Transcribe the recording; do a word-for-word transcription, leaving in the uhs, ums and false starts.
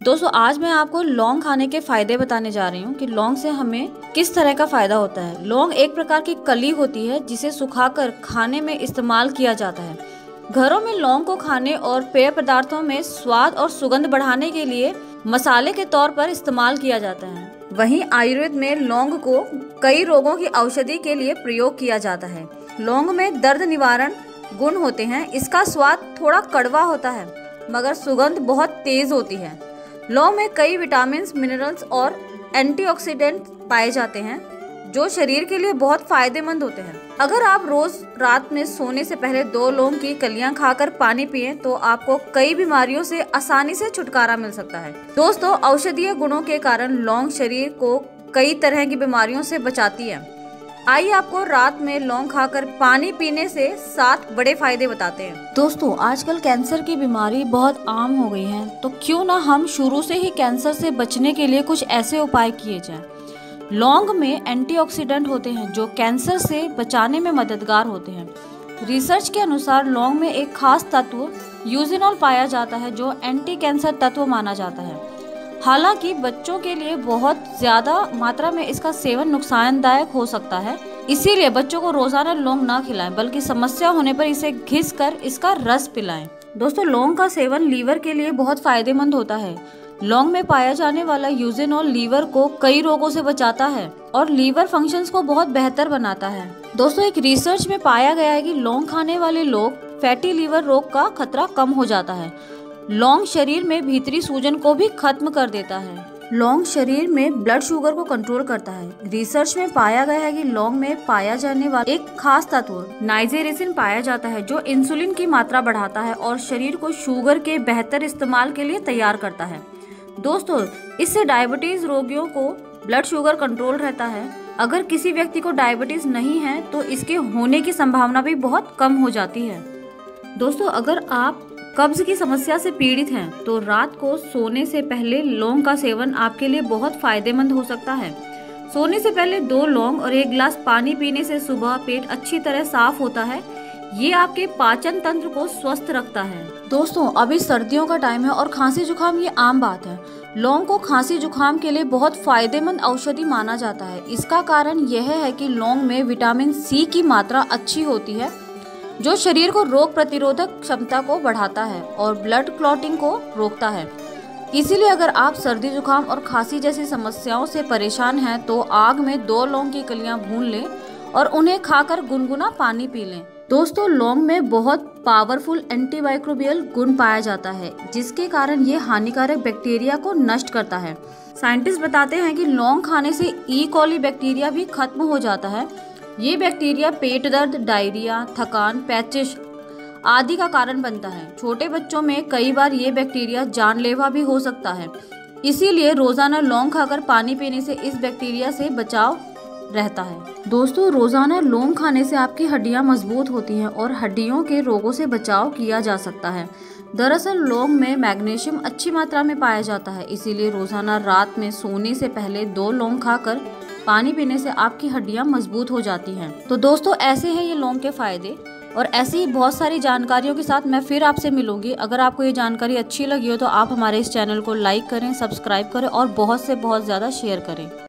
दोस्तों आज मैं आपको लौंग खाने के फायदे बताने जा रही हूँ कि लौंग से हमें किस तरह का फायदा होता है। लौंग एक प्रकार की कली होती है जिसे सुखाकर खाने में इस्तेमाल किया जाता है। घरों में लौंग को खाने और पेय पदार्थों में स्वाद और सुगंध बढ़ाने के लिए मसाले के तौर पर इस्तेमाल किया जाता है। वहीं आयुर्वेद में लौंग को कई रोगों की औषधि के लिए प्रयोग किया जाता है। लौंग में दर्द निवारण गुण होते हैं। इसका स्वाद थोड़ा कड़वा होता है मगर सुगंध बहुत तेज होती है। लौंग में कई विटामिन, मिनरल्स और एंटीऑक्सीडेंट पाए जाते हैं जो शरीर के लिए बहुत फायदेमंद होते हैं। अगर आप रोज रात में सोने से पहले दो लौंग की कलियां खाकर पानी पिएं तो आपको कई बीमारियों से आसानी से छुटकारा मिल सकता है। दोस्तों औषधीय गुणों के कारण लौंग शरीर को कई तरह की बीमारियों से बचाती है। आइए आपको रात में लौंग खाकर पानी पीने से सात बड़े फायदे बताते हैं। दोस्तों आजकल कैंसर की बीमारी बहुत आम हो गई है, तो क्यों ना हम शुरू से ही कैंसर से बचने के लिए कुछ ऐसे उपाय किए जाएं। लौंग में एंटीऑक्सीडेंट होते हैं जो कैंसर से बचाने में मददगार होते हैं। रिसर्च के अनुसार लौंग में एक खास तत्व यूजिनॉल पाया जाता है जो एंटी कैंसर तत्व माना जाता है। हालांकि बच्चों के लिए बहुत ज्यादा मात्रा में इसका सेवन नुकसानदायक हो सकता है, इसीलिए बच्चों को रोजाना लौंग ना खिलाएं बल्कि समस्या होने पर इसे घिस कर इसका रस पिलाएं। दोस्तों लौंग का सेवन लीवर के लिए बहुत फायदेमंद होता है। लौंग में पाया जाने वाला यूजिनॉल लीवर को कई रोगों से बचाता है और लीवर फंक्शंस को बहुत बेहतर बनाता है। दोस्तों एक रिसर्च में पाया गया है कि लौंग खाने वाले लोग फैटी लीवर रोग का खतरा कम हो जाता है। लौंग शरीर में भीतरी सूजन को भी खत्म कर देता है। लौंग शरीर में ब्लड शुगर को कंट्रोल करता है। रिसर्च में पाया गया है कि लौंग में पाया जाने वाला एक खास तत्व नाइजेरिसिन पाया जाता है जो इंसुलिन की मात्रा बढ़ाता है और शरीर को शुगर के बेहतर इस्तेमाल के लिए तैयार करता है। दोस्तों इससे डायबिटीज रोगियों को ब्लड शुगर कंट्रोल रहता है। अगर किसी व्यक्ति को डायबिटीज नहीं है तो इसके होने की संभावना भी बहुत कम हो जाती है। दोस्तों अगर आप कब्ज की समस्या से पीड़ित हैं तो रात को सोने से पहले लौंग का सेवन आपके लिए बहुत फायदेमंद हो सकता है। सोने से पहले दो लौंग और एक गिलास पानी पीने से सुबह पेट अच्छी तरह साफ होता है। ये आपके पाचन तंत्र को स्वस्थ रखता है। दोस्तों अभी सर्दियों का टाइम है और खांसी जुकाम ये आम बात है। लौंग को खांसी जुकाम के लिए बहुत फायदेमंद औषधि माना जाता है। इसका कारण यह है कि लौंग में विटामिन सी की मात्रा अच्छी होती है जो शरीर को रोग प्रतिरोधक क्षमता को बढ़ाता है और ब्लड क्लॉटिंग को रोकता है। इसीलिए अगर आप सर्दी जुकाम और खांसी जैसी समस्याओं से परेशान हैं तो आग में दो लौंग की कलियां भून लें और उन्हें खाकर गुनगुना पानी पी लें। दोस्तों लौंग में बहुत पावरफुल एंटीमाइक्रोबियल गुण पाया जाता है जिसके कारण ये हानिकारक बैक्टीरिया को नष्ट करता है। साइंटिस्ट बताते हैं कि लौंग खाने से ई कॉली बैक्टीरिया भी खत्म हो जाता है। ये बैक्टीरिया पेट दर्द, डायरिया, थकान, पैचिश आदि का कारण बनता है। छोटे बच्चों में कई बार ये बैक्टीरिया जानलेवा भी हो सकता है। इसीलिए रोजाना लौंग खाकर पानी पीने से इस बैक्टीरिया से बचाव रहता है। दोस्तों रोजाना लौंग खाने से आपकी हड्डियां मजबूत होती हैं और हड्डियों के रोगों से बचाव किया जा सकता है। दरअसल लौंग में मैग्नीशियम अच्छी मात्रा में पाया जाता है, इसीलिए रोजाना रात में सोने से पहले दो लौंग खाकर पानी पीने से आपकी हड्डियां मजबूत हो जाती हैं। तो दोस्तों ऐसे हैं ये लौंग के फायदे और ऐसी ही बहुत सारी जानकारियों के साथ मैं फिर आपसे मिलूंगी। अगर आपको ये जानकारी अच्छी लगी हो तो आप हमारे इस चैनल को लाइक करें, सब्सक्राइब करें और बहुत से बहुत ज़्यादा शेयर करें।